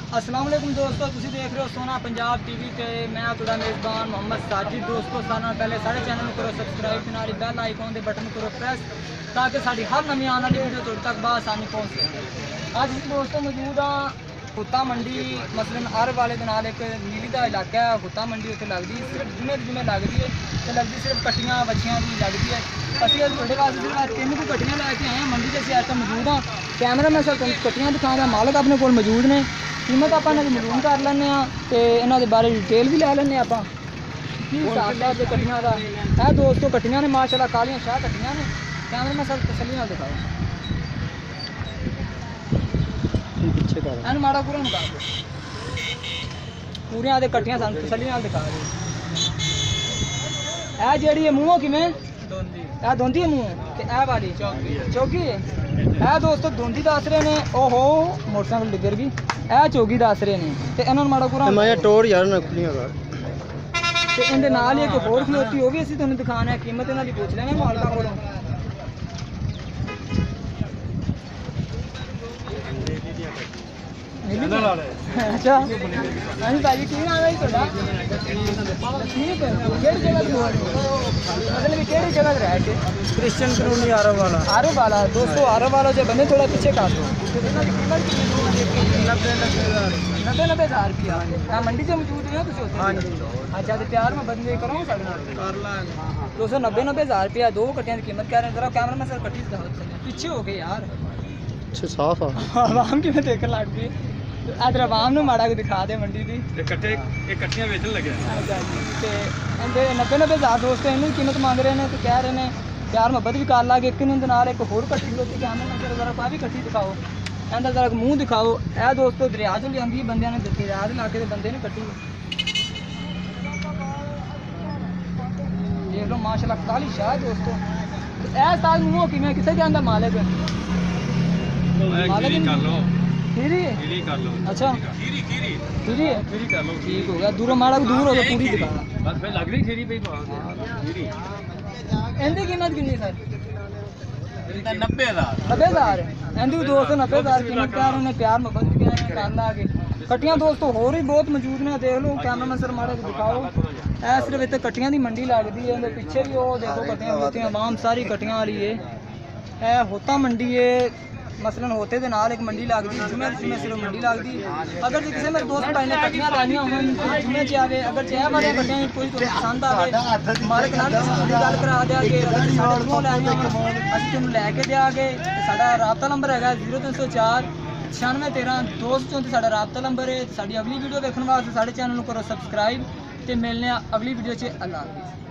अस्सलाम वालेकुम दोस्तों, तुसी देख रहे हो सोना पंजाब टीवी ते मैं तुहाडा मेज़बान मोहम्मद साजिद। दोस्तों सारे नाल पहले साढ़े चैनल करो सब्सक्राइब ते नाल बैल आइकन दे बटन करो प्रेस ताकि साडी हर नवी आने वाली वीडियो तुहाडे तक बआसानी पहुंच सके। अज दोस्तों मौजूद हाँ हुत्ता मंडी मसलन अर वाले दे नाल एक नीली दा इलाका है। हुत्ता मंडी उत्थे लगदी सिर्फ जुमे लगदी है ते लगदी सिर्फ कट्टियां बच्चियां दी लगदी है। असीं अज तुहाडे वास्ते सिर्फ 3 को कट्टियां लैके आए हैं मंडी ते। असीं इस टाइम मौजूद हाँ, कैमरा मैं सब कट्टियां दिखा रहा, मालक अपने कोल मौजूद ने। कीमत आप मालूम कर लें तो इन्हों के बारे डिटेल भी लै लें आप की हिसाब है कट्टियां का है। दोस्तों कट्टियां ने माशाल्लाह कालियां शाह कट्टियां ने। कैमरे में सब तसली नाल दिखाओ, माड़ा पूरा मुका दो पूरियां दे कट्टियां सन तसली नाल दिखा रहे। जी मूँह किमें धोंदी है मूँह ए वाली चौकी है दोस्तों धोंदी दस रहे ने। ओहो मोटरसाइकिल डिगर गई ए चौकी दस रहे ने ते इन्होंने माड़ा पूरा मैं टोर यार ना खुलियां कर ते इनदे नाल ही एक होर खलोती हो गई। असीं तुहानूं दिखाना है, कीमत इन्हां दी पूछ लेंगे मालका कोलों। अच्छा हाँ भाई की नाम है जी तुहाडा? ठीक है किहड़ी जगह ते हो मतलब किहड़ी जगह ते रह के? क्रिश्चियन कॉलोनी आरव वाला दोस्तों आरव वाला जो बने थोड़ा पीछे कर दो। नब्बे हज़ार रुपया मंडी से मौजूद है तुम? हाँ जी। अच्छा तो प्यार में बंदे करो दोस्तों 90 हज़ार रुपया दो कट्टियां की कीमत कह रहे हैं। जरा कैमरा में सर कट्टी पीछे हो गए यार साफ आवाम की देख लग गई। इधर आवाम ने माड़ा दिखा दे मंडी की कट्टियां बेचन लगे। 90 हज़ार दोस्तों इन्होंने कीमत मांग रहे हैं तो कह रहे हैं प्यार मोहब्बत भी कर ला के एक एक होर कट्टी खलोती कैमरे जरा पा भी कट्टी दिखाओ इनका जरा मूँह दिखाओ। यह दोस्तों दरिया चो लिया बंद ने दरिया के इलाके के बंदे ने कट्टी देख लो माशाल्लाह काली शाह दोस्तों। ए साल मूँह कि कितने जाता मालिक खीरी कर लो। अच्छा खीरी है ठीक हो गया। दूर माड़ा दूर हो गया पूरी दिखा बस फिर लग रही खीरी पे इनकी कीमत कितनी सर? 90,000 इनकी दोस्तों 90,000 कीमत कह रहे हैं। प्यार मोहब्बत कर ला के कट्टियां दोस्तों होर भी बहुत मौजूद ने। देख लो कैमरा में सर माड़ा दिखाओ। ए सिर्फ इतने कट्टियां की मंडी लगती है पिछे भी वो देखो कट्टियां खलोती आवाम सारी कट्टियां वाली है। यह होता मंडी है मसलन होते दे नाल एक मंडी लगती जुमे सिर्फ मंडी लगती। अगर जो किसी मेरे दोस्त भाई ने कट्टियां लानियां हो जुमे च आवे अगर चाह वाली कट्टियां कोई पसंद आए मालिक नाल गल करा देंगे। अगर साढ़े कोलों लैनियां असीं तुहानूं लैके देंगे। साडा राबता नंबर है 0304 9613 234 साडा राबता नंबर है। साडी अगली वीडियो देखने वास्ते साडे चैनल नूं करो सब्सक्राइब ते मिलने अगली वीडियो च। अल्लाह हाफिज़।